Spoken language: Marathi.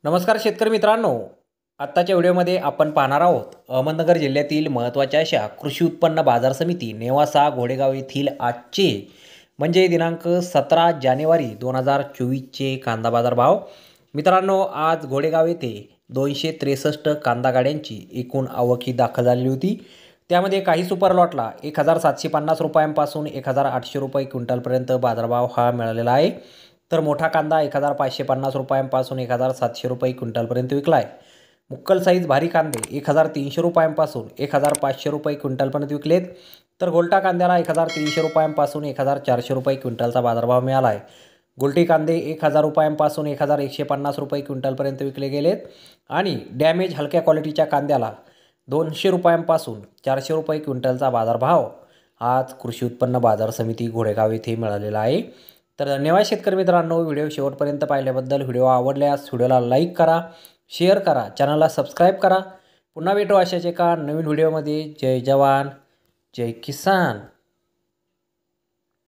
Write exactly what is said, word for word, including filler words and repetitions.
नमस्कार शेतकरी मित्रांनो, आत्ताच्या व्हिडिओमध्ये आपण पाहणार आहोत अहमदनगर जिल्ह्यातील महत्त्वाच्या अशा कृषी उत्पन्न बाजार समिती नेवासा घोडेगाव येथील आजचे म्हणजे दिनांक सतरा जानेवारी दोन हजार चोवीसचे कांदा बाजार भाव। मित्रांनो, आज घोडेगाव येथे दोनशे त्रेसष्ट कांदा गाड्यांची एकूण आवक ही दाखल झालेली होती। त्यामध्ये काही सुपर लॉटला एक हजार सातशे पन्नास रुपयांपासून एक हजार आठशे रुपये क्विंटलपर्यंत बाजारभाव हा मिळालेला आहे। तर मोठा कांदा एक हजार पाचशे पन्नास रुपयांपासून एक हजार सातशे रुपये क्विंटलपर्यंत विकला आहे। मुक्कल साईज भारी कांदे एक हजार तीनशे रुपयांपासून एक हजार पाचशे रुपये क्विंटलपर्यंत विकलेत। तर गोल्टा कांद्याला एक हजार तीनशे रुपयांपासून एक हजार चारशे रुपये क्विंटलचा बाजारभाव मिळाला आहे। गोल्टी कांदे एक हजार रुपयांपासून एक हजार एकशे पन्नास रुपये क्विंटलपर्यंत विकले गेलेत आणि डॅमेज हलक्या क्वालिटीच्या कांद्याला दोनशे रुपयांपासून चारशे रुपये क्विंटलचा बाजारभाव आज कृषी उत्पन्न बाजार समिती घोडेगाव येथे मिळालेला आहे। तर धन्यवाद शेतकरी मित्रांनो, व्हिडिओ शेवटपर्यंत पाहिल्याबद्दल। व्हिडिओ आवडल्यास व्हिडिओला लाईक करा, शेअर करा, चॅनलला सबस्क्राईब करा। पुन्हा भेटू अशाच एका नवीन व्हिडिओमध्ये। जय जवान जय किसान।